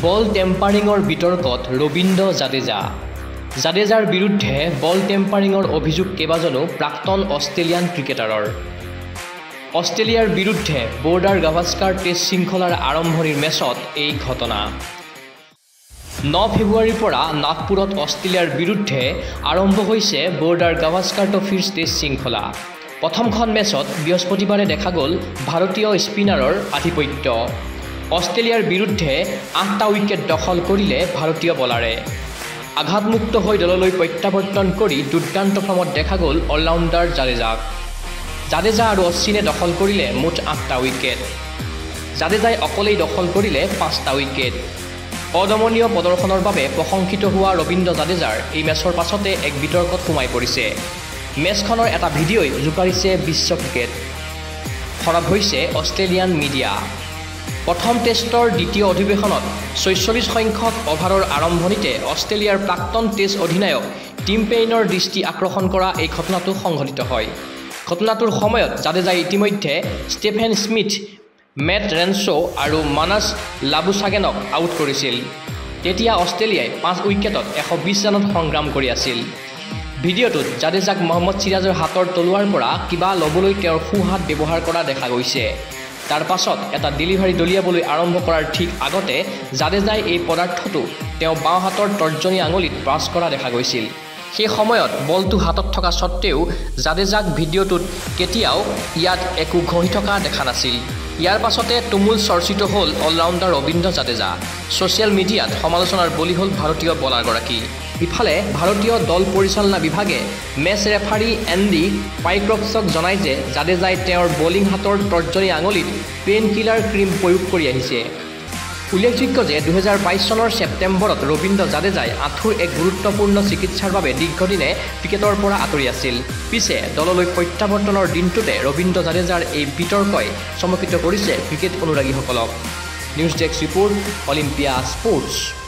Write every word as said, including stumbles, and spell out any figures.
বল টেম্পাৰিঙৰ বিতৰ্কত ৰবীন্দ্ৰ জাদেজা জাদেজাৰ বিৰুদ্ধে বল টেম্পাৰিঙৰ অভিযোগ কেইবাজনো প্ৰাক্তন অষ্ট্ৰেলিয়ান ক্ৰিকেটাৰৰ অষ্ট্ৰেলিয়াৰ বিৰুদ্ধে বৰ্ডাৰ গাভাস্কাৰ টেষ্ট শৃংখলাৰ আৰম্ভণিৰ মেচত এই ঘটনা ন ফেব্ৰুৱাৰীৰ পৰা নাগপুৰত অষ্ট্ৰেলিয়াৰ বিৰুদ্ধে আৰম্ভ হৈছে বৰ্ডাৰ গাভাস্কাৰ ট্ৰফিৰ টেষ্ট শৃংখলা প্ৰথমখন মেচত বৃহস্পতিবাৰে দেখা গ'ল ভাৰতীয় স্পিনাৰৰ আধিপত্য অষ্ট্ৰেলিয়াৰ বিৰুদ্ধে আঠটা উইকেট দখল কৰিলে ভাৰতীয় বলাৰে আঘাতমুক্ত হৈ দললৈ প্ৰত্যাৱৰ্তন কৰি দুৰ্দান্ত ফৰ্মত দেখা গ'ল অলৰাউণ্ডাৰ জাদেজাক জাদেজা আৰু অশ্বিনে দখল কৰিলে মুঠ আঠটা উইকেট জাদেজাই অকলেই দখল কৰিলে পাঁচটা উইকেট অদমনীয় প্ৰদৰ্শনৰ বাবে প্ৰশংসিত হোৱা ৰবীন্দ্ৰ জাদেজাৰ এই মেচৰ পাছতে এক বিতৰ্কত সোমাই পৰিছে মেচখনৰ এটা ভিডিঅ'ই জোকাৰিছে বিশ্ব ক্ৰিকেট খৰাব হৈছে অষ্ট্ৰেলিয়ান মিডিয়া প্ৰথম টেষ্টৰ দ্বিতীয় অধিৱেশনত ছয়চল্লিছ সংখ্যক অভাৰৰ আৰম্ভণিতে অষ্ট্ৰেলিয়াৰ প্ৰাক্তন টেষ্ট অধিনায়ক টিম পেইনৰ দৃষ্টি আকৰ্ষণ কৰা এই ঘটনাটো সংঘটিত হয় ঘটনাটোৰ সময়ত জাদেজাই ইতিমধ্যে ষ্টেফেন স্মিথ মেট ৰেনছো আৰু মানাছ লাবুচাগেনক আউট কৰিছিল তেতিয়া অষ্ট্ৰেলিয়াই পাঁচ উইকেটত এশ বিছ ৰানত সংগ্ৰাম কৰি আছিল ভিডিঅ'টোত জাদেজাক মহম্মদ চিৰাজৰ হাতৰ তলুৱাৰ পৰা কিবা ল'বলৈ তেওঁৰ সোঁহাত ব্যৱহাৰ কৰা দেখা গৈছে তাৰ পাছত এটা ডেলিভাৰী দলিয়াবলৈ আৰম্ভ কৰাৰ ঠিক আগতে জাদেজাই এই পদাৰ্থটো তেওঁ বাওঁ হাতৰ তৰ্জনী আঙুলিত ব্ৰাছ কৰা দেখা গৈছিল সেই সময়ত বলটো হাতত থকা স্বত্তেও জাদেজাক ভিডিঅ'টোত কেতিয়াও ইয়াত একো ঘঁহি থকা দেখা নাছিল ইয়াৰ পাছতে তুমুল চৰ্চিত হ'ল অলৰাউণ্ডাৰ ৰবীন্দ্ৰ জাদেজা ছ'চিয়েল মিডিয়াত সমালোচনাৰ বলি হ'ল ভাৰতীয় বলাৰগৰাকী ইফালে ভাৰতীয় দল পৰিচালনা বিভাগে মেচ ৰেফাৰী এণ্ডি পাইক্ৰফছক জনায় যে জাদেজাই তেওঁৰ বলিং হাতৰ তৰ্জনী আঙুলিত পেইন কিলাৰ ক্ৰীম প্ৰয়োগ কৰি আহিছে উল্লেখযোগ্য যে দুহেজাৰ বাইছ চনৰ ছেপ্টেম্বৰত ৰবীন্দ্ৰ জাদেজাই আঁঠুৰ এক গুৰুত্বপূৰ্ণ চিকিৎসাৰ বাবে দীৰ্ঘদিনে ক্ৰিকেটৰ পৰা আঁতৰি আছিল পিছে দললৈ প্ৰত্যাৱৰ্তনৰ দিনটোতে ৰবীন্দ্ৰ জাদেজাৰ এই বিতৰ্কই চমকিত কৰিছে ক্ৰিকেট অনুৰাগীসকলক news desk report Olympia sports